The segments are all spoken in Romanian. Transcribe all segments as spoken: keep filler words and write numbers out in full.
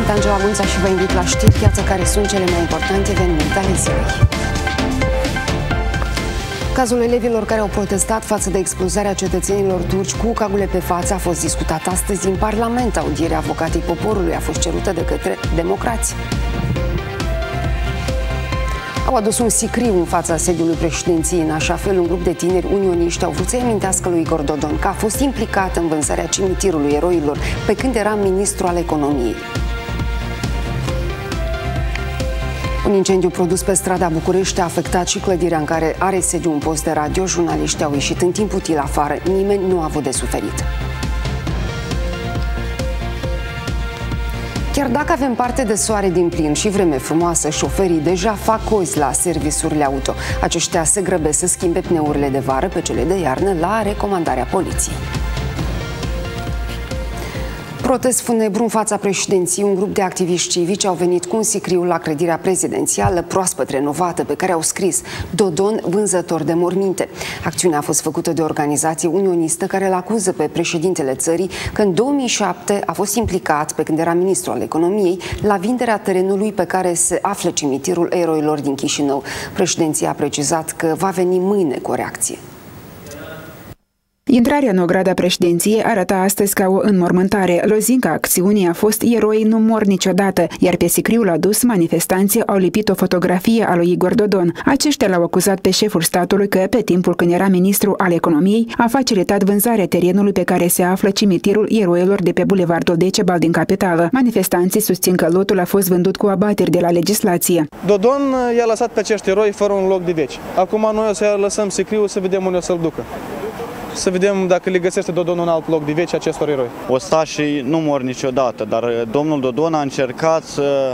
Sunt Angela Gunța și vă invit la știri, piața, care sunt cele mai importante evenimente ale zilei. Cazul elevilor care au protestat față de expulzarea cetățenilor turci cu cagule pe față a fost discutat astăzi în Parlament. Audierea avocatei poporului a fost cerută de către democrați. Au adus un sicriu în fața sediului președinției. În așa fel, un grup de tineri unioniști au vrut să-i amintească lui Igor Dodon că a fost implicat în vânzarea cimitirului eroilor pe când era ministru al economiei. Un incendiu produs pe strada București a afectat și clădirea în care are sediu un post de radio. Jurnaliștii au ieșit în timp util afară. Nimeni nu a avut de suferit. Chiar dacă avem parte de soare din plin și vreme frumoasă, șoferii deja fac cozi la serviciurile auto. Aceștia se grăbesc să schimbe pneurile de vară pe cele de iarnă la recomandarea poliției. Protest funebru în fața președinției. Un grup de activiști civici au venit cu un sicriu la clădirea prezidențială proaspăt renovată, pe care au scris Dodon, vânzător de morminte. Acțiunea a fost făcută de o organizație unionistă care îl acuză pe președintele țării că în două mii șapte a fost implicat, pe când era ministru al economiei, la vinderea terenului pe care se află cimitirul eroilor din Chișinău. Președinția a precizat că va veni mâine cu o reacție. Intrarea în ograda președinției arăta astăzi ca o înmormântare. Lozinca acțiunii a fost Eroi nu mor niciodată, iar pe sicriul adus manifestanții au lipit o fotografie a lui Igor Dodon. Aceștia l-au acuzat pe șeful statului că, pe timpul când era ministru al economiei, a facilitat vânzarea terenului pe care se află cimitirul eroilor de pe Bulevardul Decebal din capitală. Manifestanții susțin că lotul a fost vândut cu abateri de la legislație. Dodon i-a lăsat pe acești eroi fără un loc de veci. Acum noi o să lăsăm sicriul să vedem unde o să-l ducă. Să vedem dacă le găsește Dodon un alt loc de veci acestor eroi. Ostașii nu mor niciodată, dar domnul Dodon a încercat să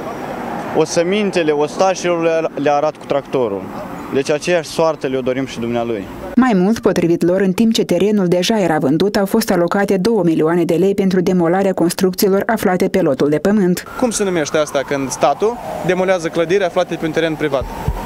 osemintele ostașilor le arată cu tractorul. Deci aceeași soartă le-o dorim și dumnealui. Mai mult, potrivit lor, în timp ce terenul deja era vândut, au fost alocate două milioane de lei pentru demolarea construcțiilor aflate pe lotul de pământ. Cum se numește asta când statul demolează clădiri aflate pe un teren privat?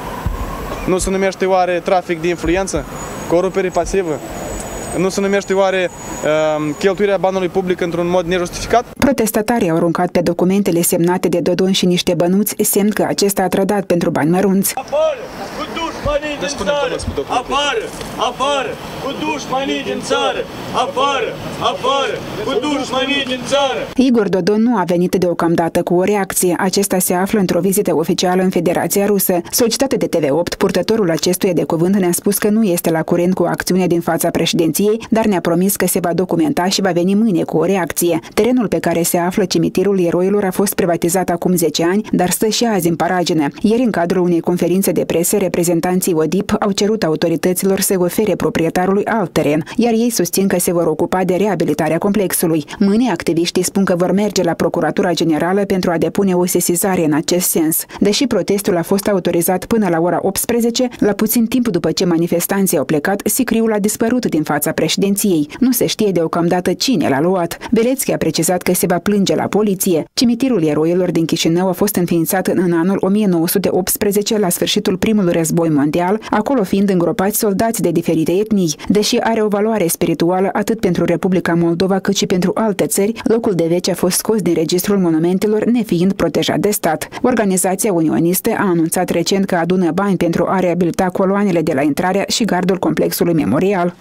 Nu se numește oare trafic de influență? Corupere pasivă? Nu se numește oare uh, cheltuirea banului public într-un mod nejustificat? Protestatarii au aruncat pe documentele semnate de Dodon și niște bănuți, semn că acesta a trădat pentru bani mărunți. Apară cu dușmanii din țară! Apară! Apară cu dușmanii din țară! Apară! Apară cu dușmanii din țară! Igor Dodon nu a venit deocamdată cu o reacție. Acesta se află într-o vizită oficială în Federația Rusă. Solicitată de T V opt, purtătorul acestuia de cuvânt ne-a spus că nu este la curent cu acțiunea din fața președinției, dar ne-a promis că se va documenta și va veni mâine cu o reacție. Terenul pe care se află cimitirul eroilor a fost privatizat acum zece ani, dar stă și azi în paragină. Ieri, în cadrul unei conferințe de presă, reprezentanții O D I P au cerut autorităților să ofere proprietarului alt teren, iar ei susțin că se vor ocupa de reabilitarea complexului. Mâine, activiștii spun că vor merge la Procuratura Generală pentru a depune o sesizare în acest sens. Deși protestul a fost autorizat până la ora optsprezece, la puțin timp după ce manifestanții au plecat, sicriul a dispărut din fața președinției. Nu se știe deocamdată cine l-a luat. Belețchi a precizat că se va plânge la poliție. Cimitirul eroilor din Chișinău a fost înființat în anul o mie nouă sute optsprezece, la sfârșitul primului război mondial, acolo fiind îngropați soldați de diferite etnii. Deși are o valoare spirituală atât pentru Republica Moldova cât și pentru alte țări, locul de veci a fost scos din registrul monumentelor, nefiind protejat de stat. Organizația unionistă a anunțat recent că adună bani pentru a reabilita coloanele de la intrarea și gardul complexului memorial.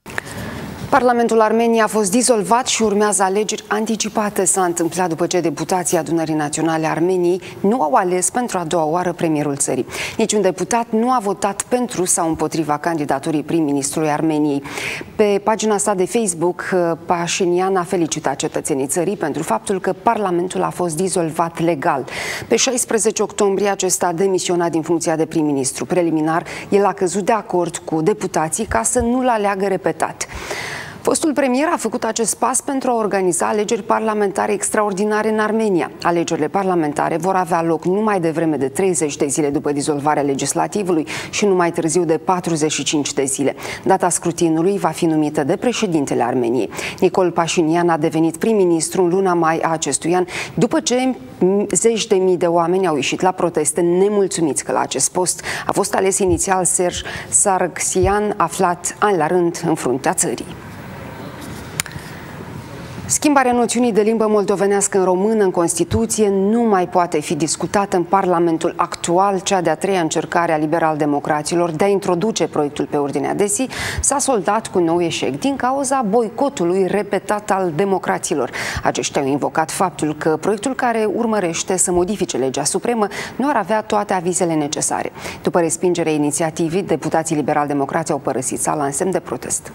Parlamentul Armeniei a fost dizolvat și urmează alegeri anticipate. S-a întâmplat după ce deputații Adunării Naționale a Armeniei nu au ales pentru a doua oară premierul țării. Niciun deputat nu a votat pentru sau împotriva candidaturii prim-ministrului Armeniei. Pe pagina sa de Facebook, Pașinian a felicitat cetățenii țării pentru faptul că Parlamentul a fost dizolvat legal. Pe șaisprezece octombrie acesta a demisionat din funcția de prim-ministru. Preliminar, el a căzut de acord cu deputații ca să nu-l aleagă repetat. Fostul premier a făcut acest pas pentru a organiza alegeri parlamentare extraordinare în Armenia. Alegerile parlamentare vor avea loc nu mai devreme de treizeci de zile după dizolvarea legislativului și nu mai târziu de patruzeci și cinci de zile. Data scrutinului va fi numită de președintele Armeniei. Nicol Pașinian a devenit prim-ministru în luna mai a acestui an, după ce zeci de mii de oameni au ieșit la proteste nemulțumiți că la acest post a fost ales inițial Serj Sargsyan, aflat ani la rând în fruntea țării. Schimbarea noțiunii de limbă moldovenească în română în Constituție nu mai poate fi discutată în Parlamentul actual. Cea de-a treia încercare a liberal-democraților de a introduce proiectul pe ordinea de zi s-a soldat cu nou eșec din cauza boicotului repetat al democraților. Aceștia au invocat faptul că proiectul care urmărește să modifice legea supremă nu ar avea toate avizele necesare. După respingerea inițiativii, deputații liberal-democrați au părăsit sala în semn de protest.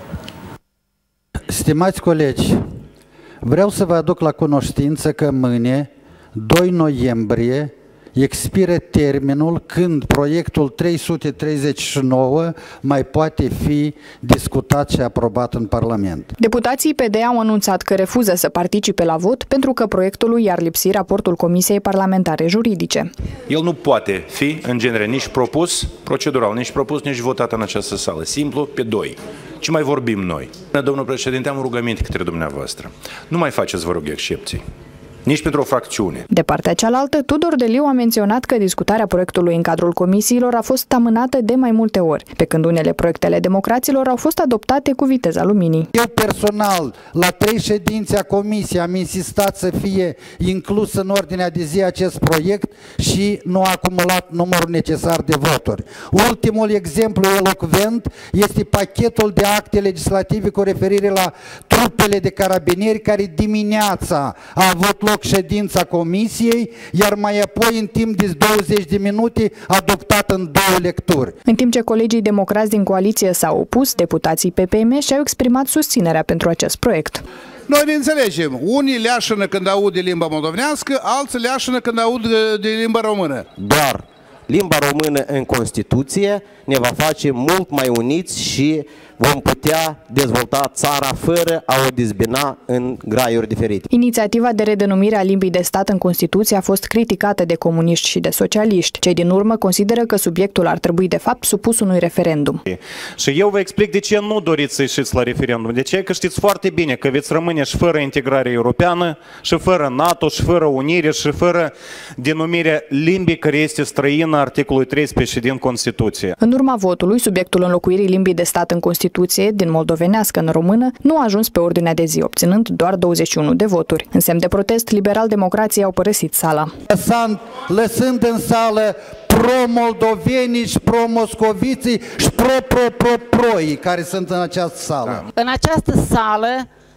Stimați colegi, vreau să vă aduc la cunoștință că mâine, doi noiembrie, expiră termenul când proiectul trei sute treizeci și nouă mai poate fi discutat și aprobat în Parlament. Deputații P D au anunțat că refuză să participe la vot pentru că proiectului i-ar lipsi raportul Comisiei Parlamentare Juridice. El nu poate fi, în genere, nici propus, procedural, nici propus, nici votat în această sală. Simplu, pe doi. Ce mai vorbim noi? Domnul președinte, am rugăminte către dumneavoastră. Nu mai faceți, vă rog, excepții. Nici pentru o fracțiune. De partea cealaltă, Tudor Deliu a menționat că discutarea proiectului în cadrul comisiilor a fost amânată de mai multe ori, pe când unele proiectele democraților au fost adoptate cu viteza luminii. Eu personal, la trei ședințe a comisiei, am insistat să fie inclus în ordinea de zi acest proiect și nu a acumulat numărul necesar de voturi. Ultimul exemplu elocvent este pachetul de acte legislative cu referire la trupele de carabinieri, care dimineața a avut loc ședința comisiei, iar mai apoi în timp de douăzeci de minute adoptat în două lecturi. În timp ce colegii democrați din coaliție s-au opus, deputații P P M și-au exprimat susținerea pentru acest proiect. Noi ne înțelegem. Unii leașănă când aud de limba moldovenească, alții leașănă când aud de limba română. Doar limba română în Constituție ne va face mult mai uniți și vom putea dezvolta țara fără a o dezbina în graiuri diferite. Inițiativa de redenumire a limbii de stat în Constituție a fost criticată de comuniști și de socialiști. Cei din urmă consideră că subiectul ar trebui de fapt supus unui referendum. Și eu vă explic de ce nu doriți să ieșiți la referendum. De ce? Că știți foarte bine că veți rămâne și fără integrare europeană, și fără NATO, și fără unire, și fără denumirea limbii care este străină articolului treisprezece din Constituție. În urma votului, subiectul înlocuirii limbii de stat în Constituție din moldovenească în română nu a ajuns pe ordinea de zi, obținând doar douăzeci și unu de voturi. În semn de protest, liberal-democrații au părăsit sala. Lăsând, lăsând în sală pro-moldovenii și pro-moscoviții și pro-pro-pro-proi care sunt în această sală. În această sală,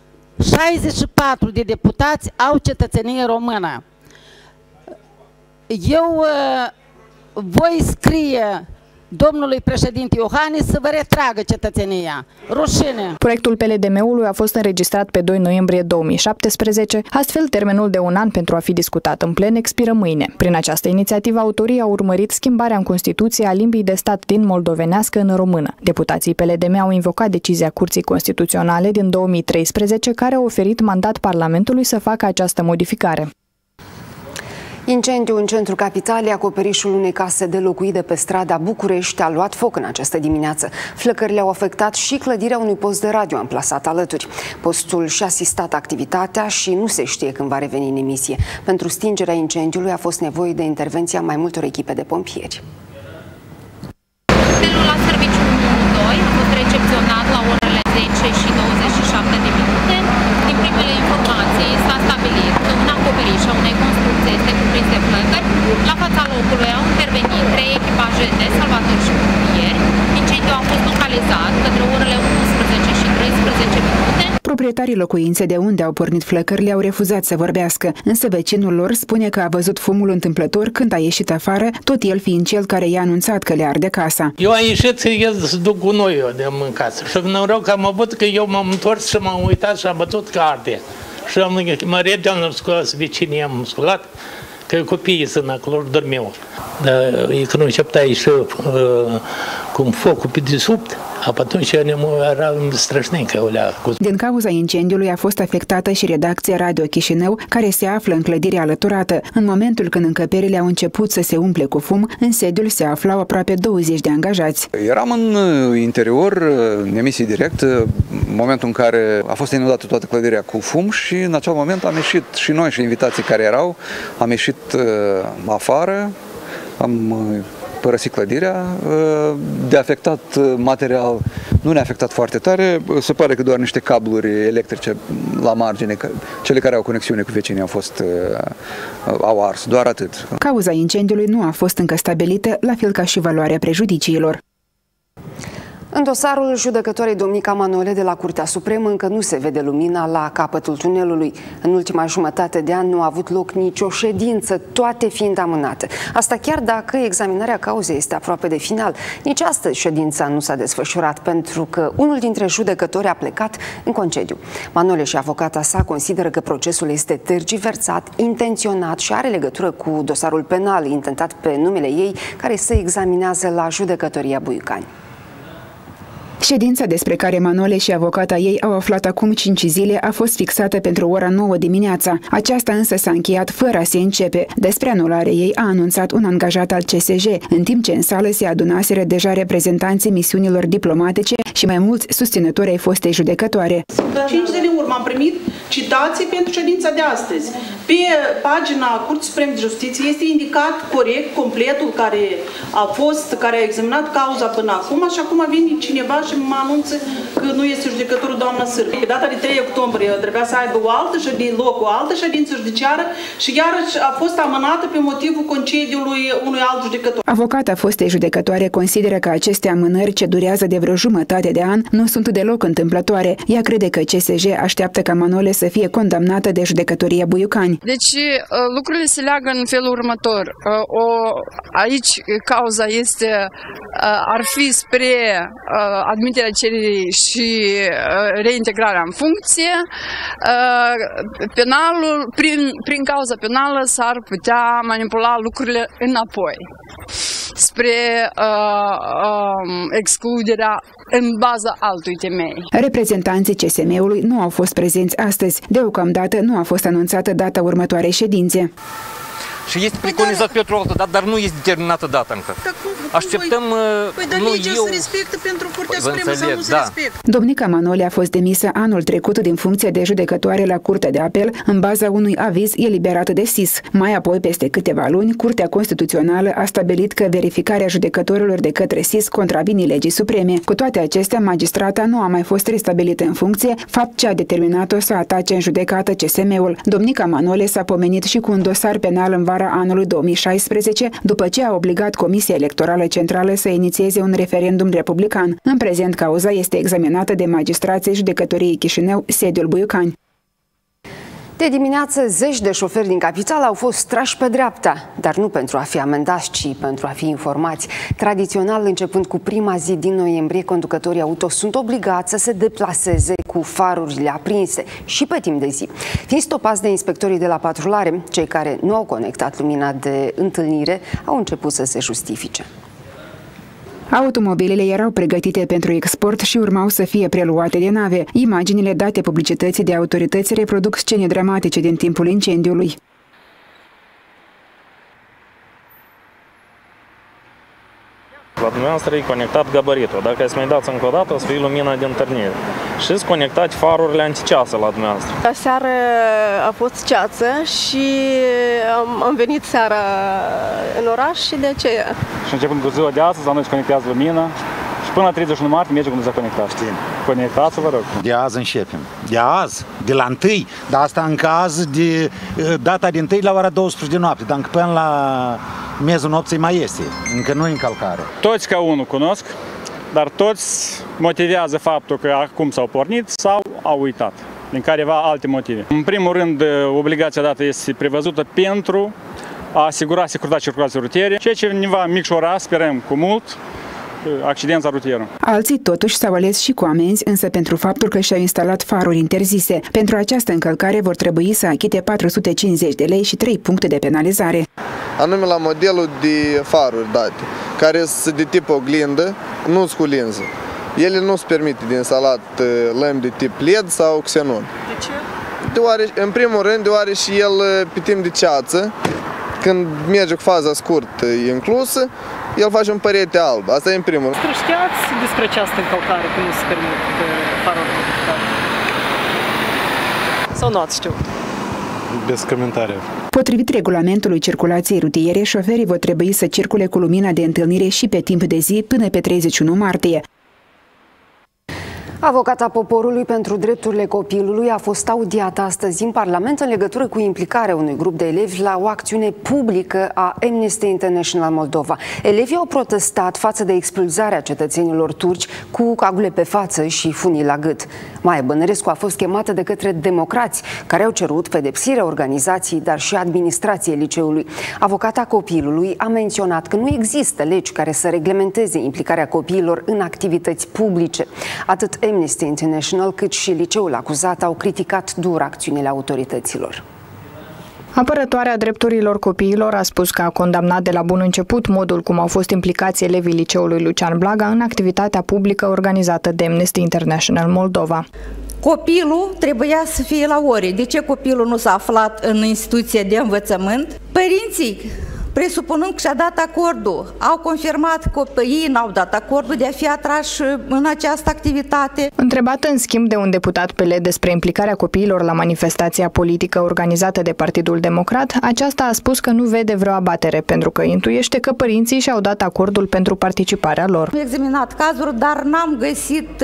șaizeci și patru de deputați au cetățenie română. Eu uh, voi scrie domnului președinte Iohannis să vă retragă cetățenia. Rușine! Proiectul P L D M-ului a fost înregistrat pe doi noiembrie două mii șaptesprezece, astfel termenul de un an pentru a fi discutat în plen expiră mâine. Prin această inițiativă, autorii au urmărit schimbarea în Constituție a limbii de stat din moldovenească în română. Deputații P L D M au invocat decizia Curții Constituționale din două mii treisprezece, care a oferit mandat Parlamentului să facă această modificare. Incendiul în centrul capitalei, acoperișul unei case de locuit de pe strada București, a luat foc în această dimineață. Flăcările au afectat și clădirea unui post de radio amplasat alături. Postul și-a asistat activitatea și nu se știe când va reveni în emisie. Pentru stingerea incendiului a fost nevoie de intervenția mai multor echipe de pompieri. Hotelul la serviciu unu doi a fost recepționat la orele zece și douăzeci și șapte de minute. Din primele informații s-a stabilit că un acoperiș a unei construcții este cuprins de flăcări. La fața locului au intervenit trei echipaje de salvatori și pompieri. Incendiul a fost localizat către orele unsprezece și treisprezece minute. Proprietarii locuinței de unde au pornit flăcările au refuzat să vorbească, însă vecinul lor spune că a văzut fumul întâmplător când a ieșit afară, tot el fiind cel care i-a anunțat că le arde casa. Eu am ieșit să ies să duc gunoiul de în casă și noroc că am avut că eu m-am întors și m-am uitat și am bătut că arde. Și am, mă repede am sculat, vecinii am sculat, că copiii sunt acolo, dormeau. Dar când începea și uh, cum focul pe desubt, atunci era strășnică. Din cauza incendiului a fost afectată și redacția Radio Chișinău, care se află în clădirea alăturată. În momentul când încăperile au început să se umple cu fum, în sediul se aflau aproape douăzeci de angajați. Eram în interior, în emisie direct, în momentul în care a fost inundată toată clădirea cu fum și în acel moment am ieșit și noi și invitații care erau, am ieșit afară, am părăsit clădirea, de afectat material nu ne-a afectat foarte tare. Se pare că doar niște cabluri electrice la margine, cele care au conexiune cu vecinii au fost, au ars, doar atât. Cauza incendiului nu a fost încă stabilită, la fel ca și valoarea prejudiciilor. În dosarul judecătoarei Domnica Manole de la Curtea Supremă încă nu se vede lumina la capătul tunelului. În ultima jumătate de an nu a avut loc nicio ședință, toate fiind amânate. Asta chiar dacă examinarea cauzei este aproape de final. Nici astăzi ședința nu s-a desfășurat pentru că unul dintre judecători a plecat în concediu. Manole și avocata sa consideră că procesul este tergiversat, intenționat și are legătură cu dosarul penal intentat pe numele ei, care se examinează la judecătoria Buiucani. Ședința despre care Manole și avocata ei au aflat acum cinci zile a fost fixată pentru ora nouă dimineața. Aceasta însă s-a încheiat fără a se începe. Despre anularea ei a anunțat un angajat al C S J, în timp ce în sală se adunaseră deja reprezentanții misiunilor diplomatice și mai mulți susținători ai fostei judecătoare. Cinci zile urmă am primit citații pentru ședința de astăzi. Pe pagina Curții Supreme de Justiție este indicat corect completul care a fost, care a examinat cauza până acum și acum vine cineva și mă anunță că nu este judecătorul doamna Sârbu. Pe data de trei octombrie trebuia să aibă o altă ședință, loc, o altă ședință judiciară și iarăși a fost amânată pe motivul concediului unui alt judecător. Avocata fostei judecătoare consideră că aceste amânări ce durează de vreo jumătate de an nu sunt deloc întâmplătoare. Ea crede că C S J așteaptă ca Manole să fie condamnată de judecătoria Buiucani. Deci lucrurile se leagă în felul următor. O, aici cauza este, ar fi spre admiterea cererii și reintegrarea în funcție. Penalul, prin, prin cauza penală s-ar putea manipula lucrurile înapoi spre uh, uh, excluderea în baza altui temei. Reprezentanții C S M-ului nu au fost prezenți astăzi. Deocamdată nu a fost anunțată data următoarei ședințe. Și este preconizat pentru o altă dată, dar nu este determinată data încă. Așteptăm, păi, dar nu legea eu... se respectă pentru Curtea Păi, Supremă sau nu se da. respectă? Domnica Manole a fost demisă anul trecut din funcție de judecătoare la Curtea de Apel în baza unui aviz eliberat de S I S. Mai apoi, peste câteva luni, Curtea Constituțională a stabilit că verificarea judecătorilor de către S I S contravine legii supreme. Cu toate acestea, magistrata nu a mai fost restabilită în funcție, fapt ce a determinat-o să atace în judecată C S M-ul. Domnica Manole s-a pomenit și cu un dosar penal în vara anului două mii șaisprezece, după ce a obligat Comisia Electorală Centrală să inițieze un referendum republican. În prezent, cauza este examinată de magistrații judecătoriei Chișinău, sediul Buiucani. De dimineață, zeci de șoferi din capitală au fost trași pe dreapta, dar nu pentru a fi amendați, ci pentru a fi informați. Tradițional, începând cu prima zi din noiembrie, conducătorii auto sunt obligați să se deplaseze cu farurile aprinse și pe timp de zi. Fiind stopați de inspectorii de la patrulare, cei care nu au conectat lumina de întâlnire au început să se justifice. Automobilele erau pregătite pentru export și urmau să fie preluate de nave. Imaginile date publicității de autorități reproduc scene dramatice din timpul incendiului. La dumneavoastră e conectat gabaritul. Dacă ați mai dați încă o dată, o să fie lumina de întâlnire. Și sunt conectate farurile anticeasă la dumneavoastră. Aseară a fost ceață și am, am venit seara în oraș și de aceea. Și începând cu ziua de astăzi, la noi se conectează lumina și până la treizeci și unu martie merge cum se conectat. Conectați-vă, vă rog. De azi începem. De azi, de la întâi, dar asta în caz de data de întâi la ora douăsprezece de noapte, dar încă până la miezul nopții mai este, încă nu încălcare. Toți ca unul cunosc, dar toți motivează faptul că acum s-au pornit sau au uitat, din careva alte motive. În primul rând, obligația dată este prevăzută pentru a asigura securitatea circulației rutiere, ceea ce ne va micșora, sperăm cu mult, accidența rutieră. Alții totuși s-au ales și cu amenzi, însă pentru faptul că și-au instalat faruri interzise. Pentru această încălcare vor trebui să achite patru sute cincizeci de lei și trei puncte de penalizare. Anume la modelul de faruri date, care sunt de tip oglindă, nu sunt cu linză. Ele nu se permite de instalat lămpi de tip L E D sau xenon. De ce? Deoare, în primul rând, deoarece el pe timp de ceață, când merge cu faza scurtă inclusă, el face un părete alb. Asta e în primul rând. Știați despre această încălcare, că nu se permite faruri modificate? Sau nu ați știut? Bez comentarii. Potrivit regulamentului circulației rutiere, șoferii vor trebui să circule cu lumina de întâlnire și pe timp de zi până pe treizeci și unu martie. Avocata Poporului pentru Drepturile Copilului a fost audiată astăzi în Parlament în legătură cu implicarea unui grup de elevi la o acțiune publică a Amnesty International Moldova. Elevii au protestat față de expulzarea cetățenilor turci cu cagule pe față și funii la gât. Maia Bănărescu a fost chemată de către democrați care au cerut pedepsirea organizației, dar și administrației liceului. Avocata copilului a menționat că nu există legi care să reglementeze implicarea copiilor în activități publice. Atât Amnesty International cât și liceul acuzat au criticat dur acțiunile autorităților. Apărătoarea drepturilor copiilor a spus că a condamnat de la bun început modul cum au fost implicați elevii liceului Lucian Blaga în activitatea publică organizată de Amnesty International Moldova. Copilul trebuia să fie la ore. De ce copilul nu s-a aflat în instituția de învățământ? Părinții, presupunând că și-a dat acordul, au confirmat că copiii n-au dat acordul de a fi atrași în această activitate. Întrebată în schimb de un deputat P L despre implicarea copiilor la manifestația politică organizată de Partidul Democrat, aceasta a spus că nu vede vreo abatere, pentru că intuiește că părinții și-au dat acordul pentru participarea lor. Am examinat cazuri, dar n-am găsit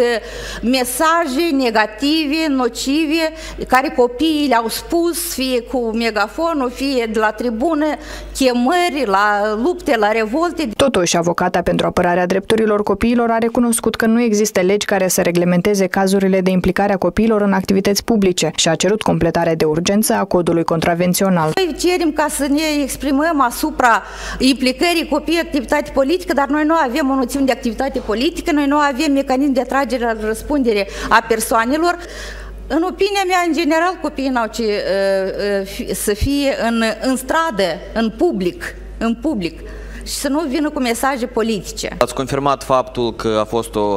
mesaje negative, nocive, care copiii le-au spus, fie cu megafonul, fie de la tribună, chemări la lupte, la revolte. Totuși, avocata pentru apărarea drepturilor copiilor a recunoscut că nu există legi care să reglementeze cazurile de implicare a copiilor în activități publice și a cerut completarea de urgență a codului contravențional. Noi cerem ca să ne exprimăm asupra implicării copiii în activitate politică, dar noi nu avem o noțiune de activitate politică, noi nu avem mecanism de atragere la răspundere a persoanelor. În opinia mea, în general, copiii n-au ce uh, uh, să fie în, în stradă, în public, în public și să nu vină cu mesaje politice. Ați confirmat faptul că a fost o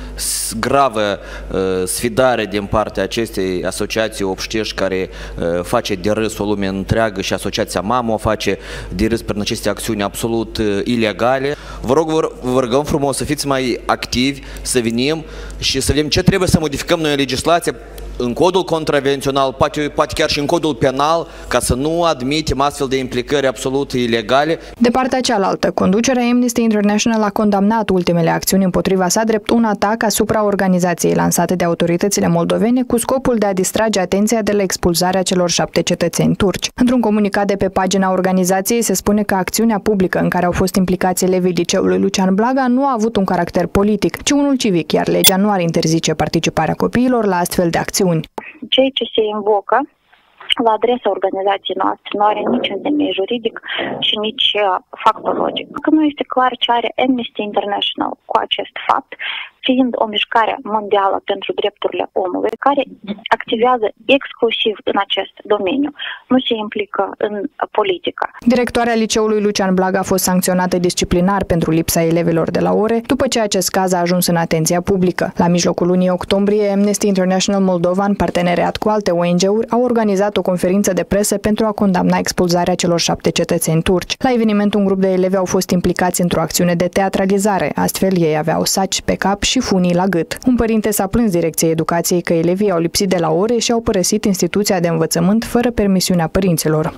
gravă uh, sfidare din partea acestei asociații obștești care uh, face de râs o lume întreagă și asociația Mamă o face de râs prin aceste acțiuni absolut uh, ilegale. Vă rog, vă, vă rugăm frumos să fiți mai activi, să venim și să vedem ce trebuie să modificăm noi în legislație, în codul contravențional, poate, poate chiar și în codul penal, ca să nu admitem astfel de implicări absolut ilegale. De partea cealaltă, conducerea Amnesty International a condamnat ultimele acțiuni împotriva sa drept un atac asupra organizației lansate de autoritățile moldovene cu scopul de a distrage atenția de la expulzarea celor șapte cetățeni turci. Într-un comunicat de pe pagina organizației se spune că acțiunea publică în care au fost implicați elevii liceului Lucian Blaga nu a avut un caracter politic, ci unul civic, iar legea nu ar interzice participarea copiilor la astfel de acțiuni. Ceea ce se invocă la adresa organizației noastre nu are niciun temei juridic și nici factologic. Că nu este clar ce are Amnesty International cu acest fapt, fiind o mișcare mondială pentru drepturile omului, care activează exclusiv în acest domeniu, nu se implică în politică. Directoarea liceului Lucian Blaga a fost sancționată disciplinar pentru lipsa elevilor de la ore, după ce acest caz a ajuns în atenția publică. La mijlocul lunii octombrie, Amnesty International Moldova, în parteneriat cu alte O N G-uri, a organizat o conferință de presă pentru a condamna expulzarea celor șapte cetățeni turci. La eveniment, un grup de elevi au fost implicați într-o acțiune de teatralizare, astfel ei aveau saci pe cap și funii la gât. Un părinte s-a plâns Direcției Educației că elevii au lipsit de la ore și au părăsit instituția de învățământ fără permisiunea părinților.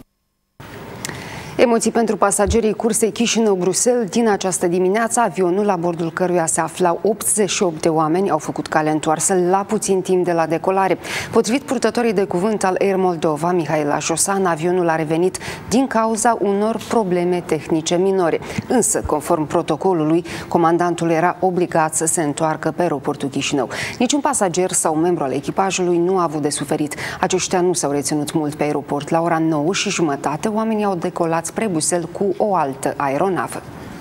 Emoții pentru pasagerii cursei Chișinău-Bruxelles. Din această dimineață, avionul la bordul căruia se aflau optzeci și opt de oameni au făcut cale întoarsă la puțin timp de la decolare. Potrivit purtătorii de cuvânt al Air Moldova, Mihaela Șosan, avionul a revenit din cauza unor probleme tehnice minore. Însă, conform protocolului, comandantul era obligat să se întoarcă pe aeroportul Chișinău. Niciun pasager sau membru al echipajului nu a avut de suferit. Aceștia nu s-au reținut mult pe aeroport. La ora nouă și jumătate, oamenii au decolat spre Bruxelles cu o altă aeronavă.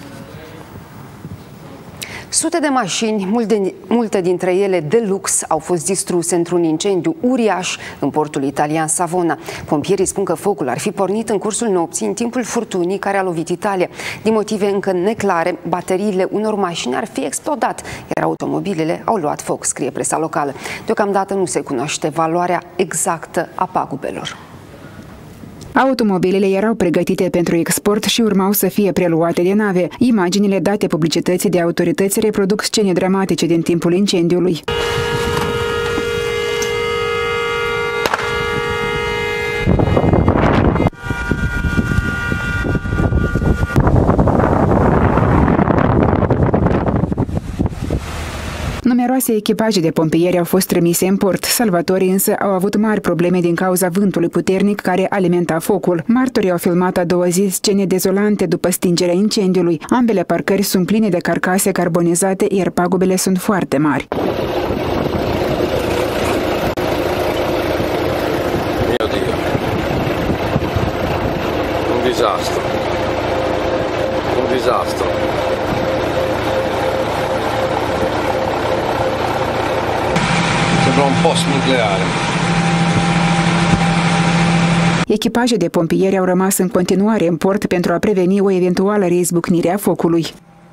Sute de mașini, multe, multe dintre ele de lux, au fost distruse într-un incendiu uriaș în portul italian Savona. Pompierii spun că focul ar fi pornit în cursul nopții, în timpul furtunii care a lovit Italia. Din motive încă neclare, bateriile unor mașini ar fi explodat, iar automobilele au luat foc, scrie presa locală. Deocamdată nu se cunoaște valoarea exactă a pagubelor. Automobilele erau pregătite pentru export și urmau să fie preluate de nave. Imaginile date publicității de autorități reproduc scene dramatice din timpul incendiului. Numeroase echipaje de pompieri au fost trimise în port. Salvatorii însă au avut mari probleme din cauza vântului puternic care alimenta focul. Martorii au filmat a doua zi scene dezolante după stingerea incendiului. Ambele parcări sunt pline de carcase carbonizate, iar pagubele sunt foarte mari. Mio Dio. Un disastro. Un disastro. Sembra un post nucleare. Echipaje de pompieri au rămas în continuare în port pentru a preveni o eventuală reizbucnire a focului.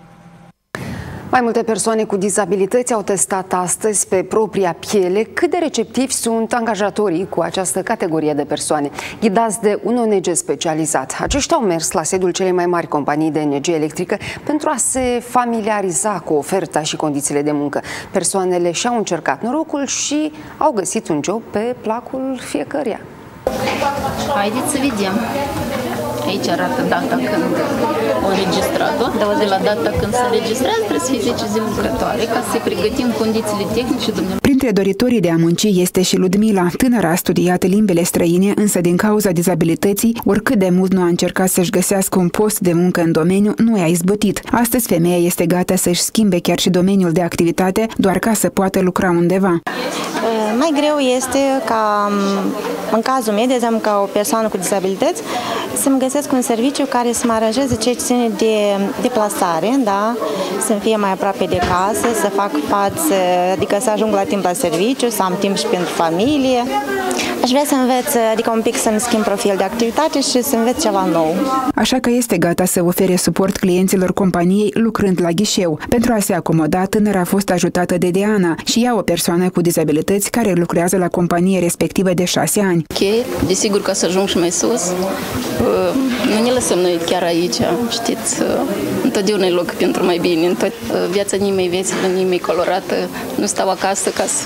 Mai multe persoane cu dizabilități au testat astăzi pe propria piele cât de receptivi sunt angajatorii cu această categorie de persoane. Ghidați de un O N G specializat, aceștia au mers la sediul celei mai mari companii de energie electrică pentru a se familiariza cu oferta și condițiile de muncă. Persoanele și-au încercat norocul și au găsit un job pe placul fiecăruia. Haideți să vedem. Aici arată data când o înregistrat-o. De la data când se înregistrează trebuie să fie zece zile lucrătoare ca să pregătim condițiile tehnice. Printre doritorii de a munci este și Ludmila. Tânăra a studiat limbile străine, însă din cauza dizabilității, oricât de mult nu a încercat să-și găsească un post de muncă în domeniu, nu i-a izbătit. Astăzi femeia este gata să-și schimbe chiar și domeniul de activitate, doar ca să poată lucra undeva. Mai greu este ca, în cazul meu, de exemplu, ca o persoană cu dizabilități, să-mi găsesc un serviciu care să mă aranjeze ce ține de deplasare, da? Să fie mai aproape de casă, să fac față, adică să ajung la timp la serviciu, să am timp și pentru familie. Aș vrea să înveț, adică un pic să-mi schimb profil de activitate și să înveț ceva nou. Așa că este gata să ofere suport clienților companiei lucrând la ghișeu. Pentru a se acomoda, tânăra a fost ajutată de Diana și ea o persoană cu dizabilități care lucrează la companie respectivă de șase ani. Ok, desigur ca să ajung și mai sus. Nu ne lăsăm noi chiar aici, știți, întotdeauna e loc pentru mai bine. În tot, viața nimeni veselă, nimeni colorată. Nu stau acasă ca să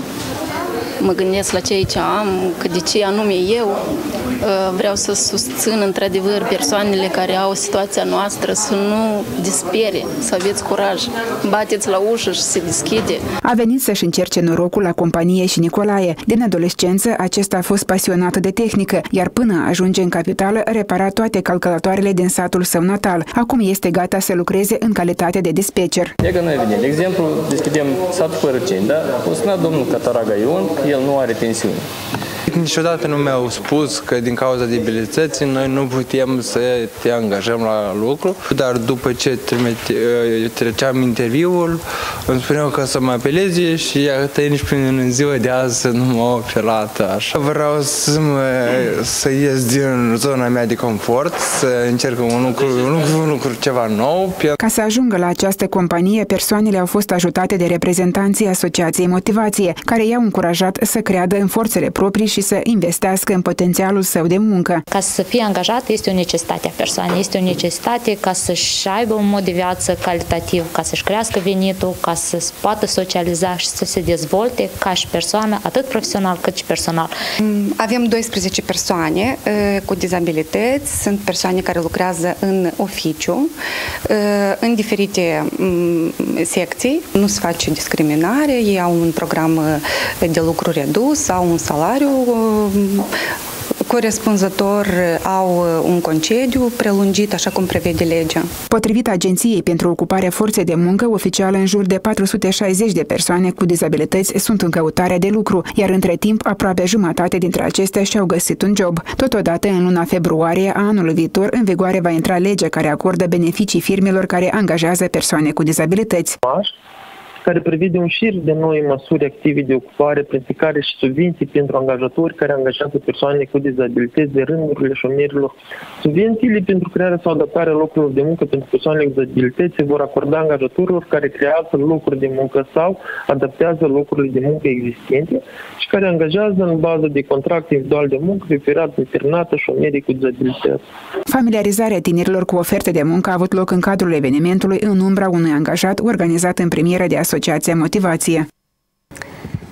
mă gândesc la ceea ce am, că de ce anume eu. Vreau să susțin într-adevăr persoanele care au situația noastră să nu dispere, să aveți curaj. Bateți la ușă și se deschide. A venit să-și încerce norocul la companie și Nicolae. Din adolescență, acesta a fost pasionat de tehnică, iar până ajunge în capitală, repara toate calculatoarele din satul său natal. Acum este gata să lucreze în calitate de dispatcher. E că noi vedem, de exemplu, deschidem satul Părăceni, da? A sunat domnul Cataraga Ion că el nu are pensiune. Niciodată nu mi-au spus că din cauza debilității noi nu putem să te angajăm la lucru, dar după ce treceam interviul, îmi spuneau că să mă apeleze și iată nici până în ziua de azi nu m-au apelat așa. Vreau să, mă, să ies din zona mea de confort, să încerc un lucru, un lucru, un lucru ceva nou. Ca să ajungă la această companie, persoanele au fost ajutate de reprezentanții Asociației Motivație, care i-au încurajat să creadă în forțele proprii și să investească în potențialul său de muncă. Ca să fie angajat este o necesitate a persoanei, este o necesitate ca să-și aibă un mod de viață calitativ, ca să-și crească venitul, ca să poată socializa și să se dezvolte ca și persoană, atât profesional cât și personal. Avem doisprezece persoane cu dizabilități, sunt persoane care lucrează în oficiu, în diferite secții, nu se face discriminare, ei au un program de lucru redus, au un salariu corespunzător, au un concediu prelungit, așa cum prevede legea. Potrivit Agenției pentru Ocuparea Forței de Muncă, oficial în jur de patru sute șaizeci de persoane cu dizabilități sunt în căutare de lucru, iar între timp aproape jumătate dintre acestea și-au găsit un job. Totodată, în luna februarie a anului viitor, în vigoare va intra legea care acordă beneficii firmelor care angajează persoane cu dizabilități, care prevede un șir de noi măsuri active de ocupare, printre care și subvenții pentru angajatori care angajează persoane cu dizabilități de rândurile șomerilor. Subvențiile pentru crearea sau adaptarea locurilor de muncă pentru persoanele cu dizabilități se vor acorda angajatorilor care creează locuri de muncă sau adaptează locurile de muncă existente și care angajează în bază de contract individual de muncă pe perioadă determinată șomerii cu dizabilități. Familiarizarea tinerilor cu oferte de muncă a avut loc în cadrul evenimentului în umbra unui angajat organizat în premieră de Asociația Motivație.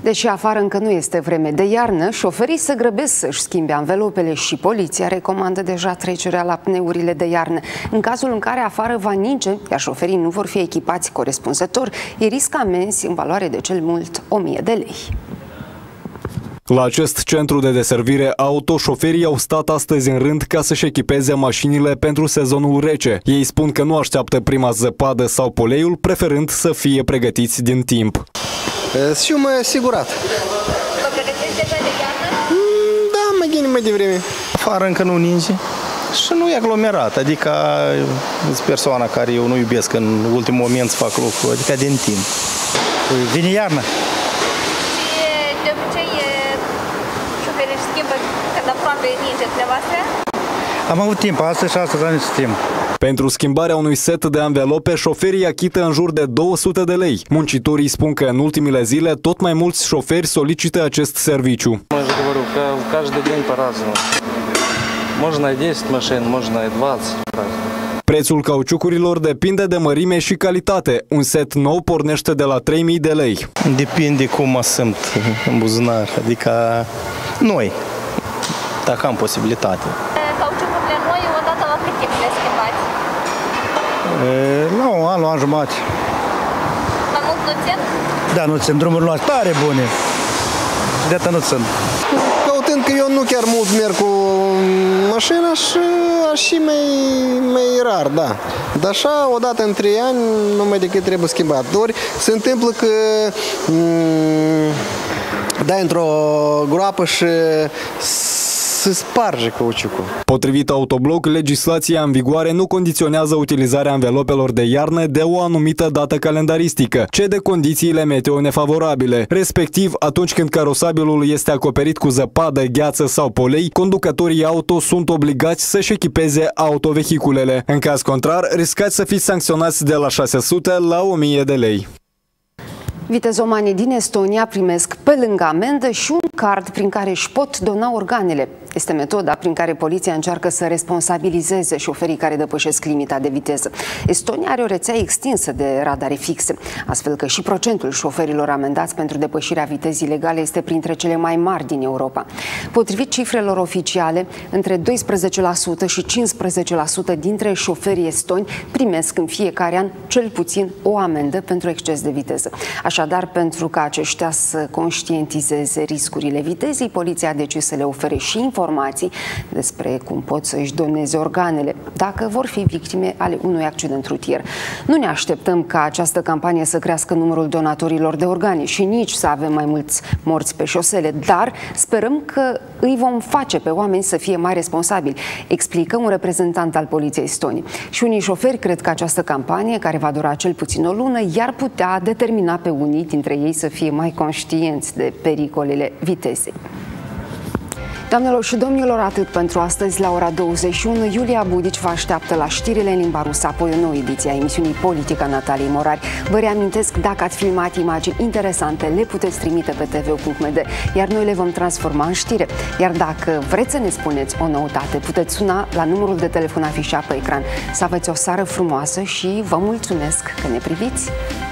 Deși afară încă nu este vreme de iarnă, șoferii se grăbesc să-și schimbe anvelopele și poliția recomandă deja trecerea la pneurile de iarnă. În cazul în care afară va ninge, iar șoferii nu vor fi echipați corespunzător, e risc amenzi în valoare de cel mult o mie de lei. La acest centru de deservire auto, șoferii au stat astăzi în rând ca să-și echipeze mașinile pentru sezonul rece. Ei spun că nu așteaptă prima zăpadă sau poleiul, preferând să fie pregătiți din timp. Și mai asigurat. Vă pregătiți deja de iarnă? Da, mai gine mai devreme. Afară încă nu ninge și nu e aglomerat, adică sunt persoana care eu nu iubesc în ultimul moment să fac lucru, adică din timp. Vine iarna. Și de obicei șoferii își schimbă când aproape ninge dumneavoastră? Am avut timp astăzi și astăzi am nici timp. Pentru schimbarea unui set de anvelope, șoferii achită în jur de două sute de lei. Muncitorii spun că în ultimele zile tot mai mulți șoferi solicită acest serviciu. Мы же говорю, каждый день по-разному. Можно и десять машин, можно и двадцать. Prețul cauciucurilor depinde de mărime și calitate. Un set nou pornește de la trei mii de lei. Depinde cum mă simt în buzunar, adică noi, dacă am posibilitate. Cauciucurile noi, odată la cât timp le schimbați? La un an, la un an jumătate. Mai mult nu țin? Da, nu țin, drumurile noastre tare bune. De atât nu țin. Căutând că eu nu chiar mult merg cu mașina și aș și mai, mai rar, da. Dar așa, odată în trei ani, numai decât trebuie schimbat. Ori se întâmplă că dai într-o groapă și se sparge cauciucul. Potrivit Autoblog, legislația în vigoare nu condiționează utilizarea anvelopelor de iarnă de o anumită dată calendaristică, ci de condițiile meteo nefavorabile. Respectiv, atunci când carosabilul este acoperit cu zăpadă, gheață sau polei, conducătorii auto sunt obligați să-și echipeze autovehiculele. În caz contrar, riscați să fiți sancționați de la șase sute la o mie de lei. Vitezomanii din Estonia primesc pe lângă amendă și un card prin care își pot dona organele. Este metoda prin care poliția încearcă să responsabilizeze șoferii care depășesc limita de viteză. Estonia are o rețea extinsă de radare fixe, astfel că și procentul șoferilor amendați pentru depășirea vitezei ilegale este printre cele mai mari din Europa. Potrivit cifrelor oficiale, între doisprezece la sută și cincisprezece la sută dintre șoferii estoni primesc în fiecare an cel puțin o amendă pentru exces de viteză. Așadar, pentru ca aceștia să conștientizeze riscurile vitezei, poliția a decis să le ofere și informații informații despre cum pot să își doneze organele, dacă vor fi victime ale unui accident rutier. Nu ne așteptăm ca această campanie să crească numărul donatorilor de organe și nici să avem mai mulți morți pe șosele, dar sperăm că îi vom face pe oameni să fie mai responsabili, explică un reprezentant al poliției estone. Și unii șoferi cred că această campanie, care va dura cel puțin o lună, i-ar putea determina pe unii dintre ei să fie mai conștienți de pericolele vitezei. Doamnelor și domnilor, atât pentru astăzi. La ora douăzeci și unu, Iulia Budici vă așteaptă la știrile în limba rusă, apoi o nouă ediție a emisiunii Politica Nataliei Morari. Vă reamintesc, dacă ați filmat imagini interesante, le puteți trimite pe t v punct m d, iar noi le vom transforma în știre. Iar dacă vreți să ne spuneți o noutate, puteți suna la numărul de telefon afișat pe ecran. Să aveți o seară frumoasă și vă mulțumesc că ne priviți!